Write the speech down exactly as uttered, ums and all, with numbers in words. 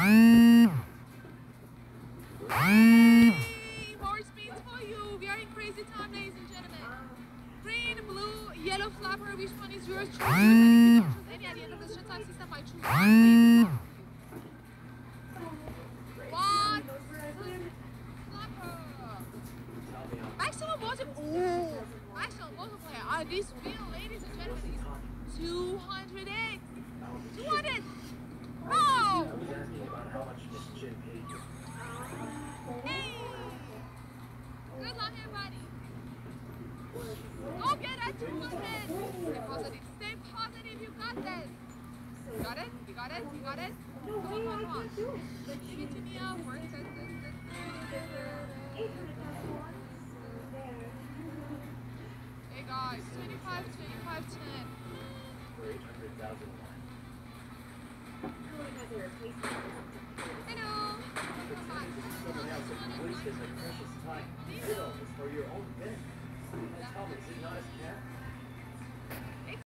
More speeds for you. We are in crazy time, ladies and gentlemen. Green, blue, yellow flapper. Which one is yours? Choose yours. And if you don't choose any at the end of the shut time system, I choose one. One. Flapper. Maximum multiple. Ooh. Maximum multiplier on this wheel, ladies and gentlemen, is two hundred x. two hundred. Oh! Hey! Good luck, everybody. Go get that two hundred. Stay positive. Stay positive. You got this. You got it? You got it? You got it? Come on, come on, come on. Give it to me up. Work this, this, this. Hey guys, twenty-five, twenty-five, ten. Hello. Wasted my precious time. Zero is for your own benefit. Tell me, is it not as cat?